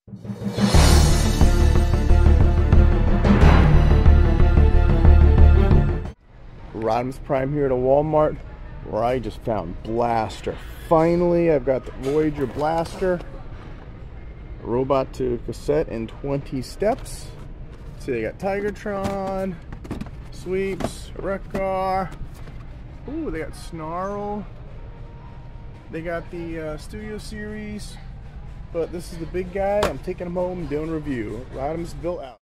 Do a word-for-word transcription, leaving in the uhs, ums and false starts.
Rodimus Prime here at a Walmart where I just found Blaster. Finally, I've got the Voyager Blaster. Robot to cassette in twenty steps. See, they got Tigertron, Sweeps, Wreck-Gar. Ooh, they got Snarl. They got the uh, Studio Series. But this is the big guy. I'm taking him home, doing a review. Rodimusbill out.